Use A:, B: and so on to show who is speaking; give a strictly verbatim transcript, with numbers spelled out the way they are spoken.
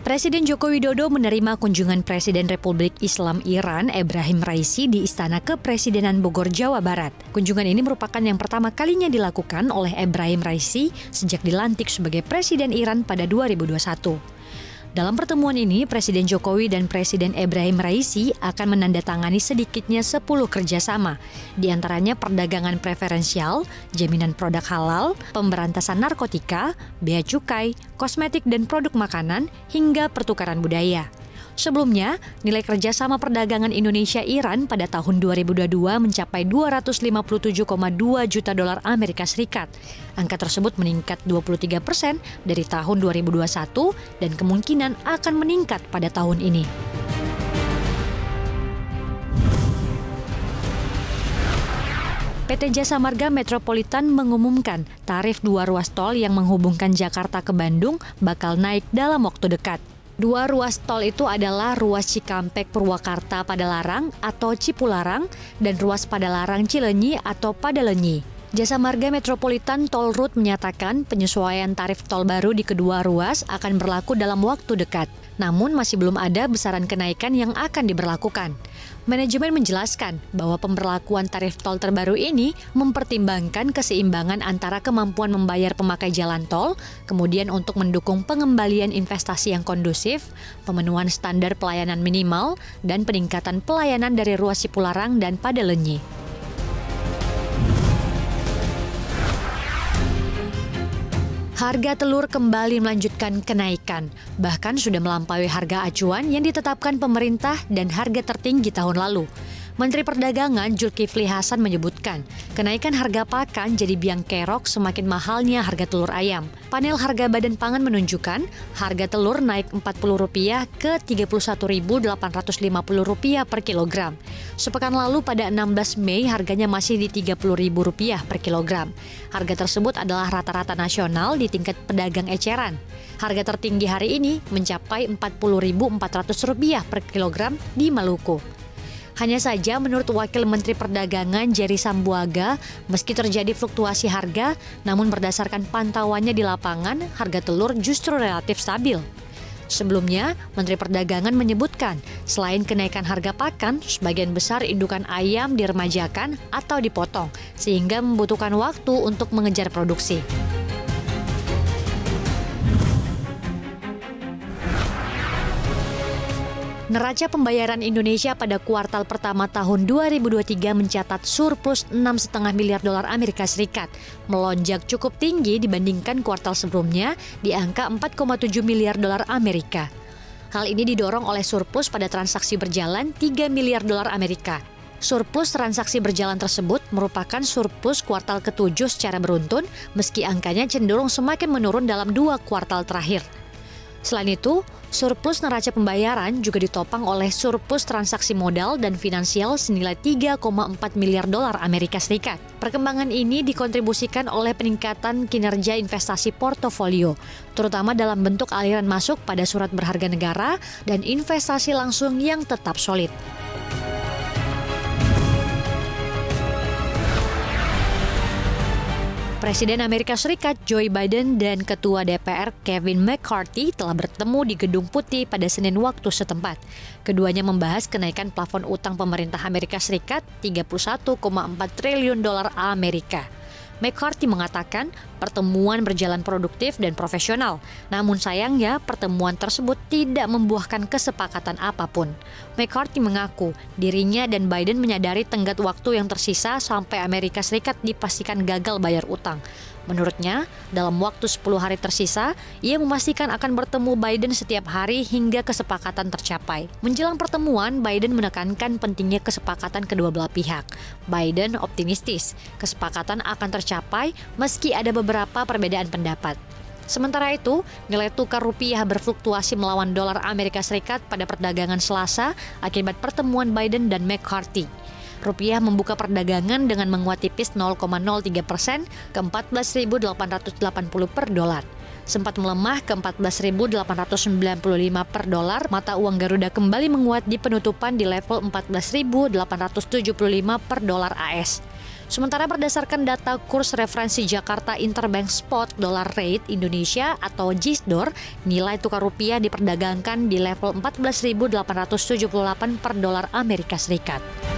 A: Presiden Joko Widodo menerima kunjungan Presiden Republik Islam Iran Ebrahim Raisi di Istana Kepresidenan Bogor, Jawa Barat. Kunjungan ini merupakan yang pertama kalinya dilakukan oleh Ebrahim Raisi sejak dilantik sebagai Presiden Iran pada dua ribu dua puluh satu. Dalam pertemuan ini, Presiden Jokowi dan Presiden Ebrahim Raisi akan menandatangani sedikitnya sepuluh kerjasama, di antaranya perdagangan preferensial, jaminan produk halal, pemberantasan narkotika, bea cukai, kosmetik dan produk makanan, hingga pertukaran budaya. Sebelumnya, nilai kerjasama perdagangan Indonesia-Iran pada tahun dua ribu dua puluh dua mencapai dua ratus lima puluh tujuh koma dua juta dolar Amerika Serikat. Angka tersebut meningkat dua puluh tiga persen dari tahun dua ribu dua puluh satu dan kemungkinan akan meningkat pada tahun ini. P T Jasa Marga Metropolitan mengumumkan tarif dua ruas tol yang menghubungkan Jakarta ke Bandung bakal naik dalam waktu dekat. Dua ruas tol itu adalah ruas Cikampek Purwakarta Padalarang atau Cipularang dan ruas Padalarang Cileunyi atau Padalenyi. Jasa Marga Metropolitan Toll Road menyatakan penyesuaian tarif tol baru di kedua ruas akan berlaku dalam waktu dekat. Namun masih belum ada besaran kenaikan yang akan diberlakukan. Manajemen menjelaskan bahwa pemberlakuan tarif tol terbaru ini mempertimbangkan keseimbangan antara kemampuan membayar pemakai jalan tol, kemudian untuk mendukung pengembalian investasi yang kondusif, pemenuhan standar pelayanan minimal, dan peningkatan pelayanan dari ruas Cipularang dan Padalenyi. Harga telur kembali melanjutkan kenaikan, bahkan sudah melampaui harga acuan yang ditetapkan pemerintah dan harga tertinggi tahun lalu. Menteri Perdagangan Zulkifli Hasan menyebutkan, kenaikan harga pakan jadi biang kerok semakin mahalnya harga telur ayam. Panel harga Badan Pangan menunjukkan harga telur naik empat puluh rupiah ke tiga puluh satu ribu delapan ratus lima puluh rupiah per kilogram. Sepekan lalu pada enam belas Mei harganya masih di tiga puluh ribu rupiah per kilogram. Harga tersebut adalah rata-rata nasional di tingkat pedagang eceran. Harga tertinggi hari ini mencapai empat puluh ribu empat ratus rupiah per kilogram di Maluku. Hanya saja menurut Wakil Menteri Perdagangan Jerry Sambuaga, meski terjadi fluktuasi harga, namun berdasarkan pantauannya di lapangan, harga telur justru relatif stabil. Sebelumnya, Menteri Perdagangan menyebutkan, selain kenaikan harga pakan, sebagian besar indukan ayam diremajakan atau dipotong, sehingga membutuhkan waktu untuk mengejar produksi. Neraca pembayaran Indonesia pada kuartal pertama tahun dua ribu dua puluh tiga mencatat surplus enam koma lima miliar dolar Amerika Serikat, melonjak cukup tinggi dibandingkan kuartal sebelumnya di angka empat koma tujuh miliar dolar Amerika. Hal ini didorong oleh surplus pada transaksi berjalan tiga miliar dolar Amerika. Surplus transaksi berjalan tersebut merupakan surplus kuartal ketujuh secara beruntun, meski angkanya cenderung semakin menurun dalam dua kuartal terakhir. Selain itu, surplus neraca pembayaran juga ditopang oleh surplus transaksi modal dan finansial senilai tiga koma empat miliar dolar Amerika Serikat. Perkembangan ini dikontribusikan oleh peningkatan kinerja investasi portofolio, terutama dalam bentuk aliran masuk pada surat berharga negara dan investasi langsung yang tetap solid. Presiden Amerika Serikat Joe Biden dan Ketua D P R Kevin McCarthy telah bertemu di Gedung Putih pada Senin waktu setempat. Keduanya membahas kenaikan plafon utang pemerintah Amerika Serikat tiga puluh satu koma empat triliun dolar Amerika. McCarthy mengatakan pertemuan berjalan produktif dan profesional, namun sayangnya pertemuan tersebut tidak membuahkan kesepakatan apapun. McCarthy mengaku dirinya dan Biden menyadari tenggat waktu yang tersisa sampai Amerika Serikat dipastikan gagal bayar utang. Menurutnya, dalam waktu sepuluh hari tersisa, ia memastikan akan bertemu Biden setiap hari hingga kesepakatan tercapai. Menjelang pertemuan, Biden menekankan pentingnya kesepakatan kedua belah pihak. Biden optimistis kesepakatan akan tercapai meski ada beberapa perbedaan pendapat. Sementara itu, nilai tukar rupiah berfluktuasi melawan dolar Amerika Serikat pada perdagangan Selasa akibat pertemuan Biden dan McCarthy. Rupiah membuka perdagangan dengan menguat tipis nol koma nol tiga persen ke empat belas ribu delapan ratus delapan puluh per dolar. Sempat melemah ke empat belas ribu delapan ratus sembilan puluh lima per dolar, mata uang Garuda kembali menguat di penutupan di level empat belas ribu delapan ratus tujuh puluh lima per dolar A S. Sementara berdasarkan data kurs referensi Jakarta Interbank Spot Dollar Rate Indonesia atau JISDOR, nilai tukar rupiah diperdagangkan di level empat belas ribu delapan ratus tujuh puluh delapan per dolar Amerika Serikat.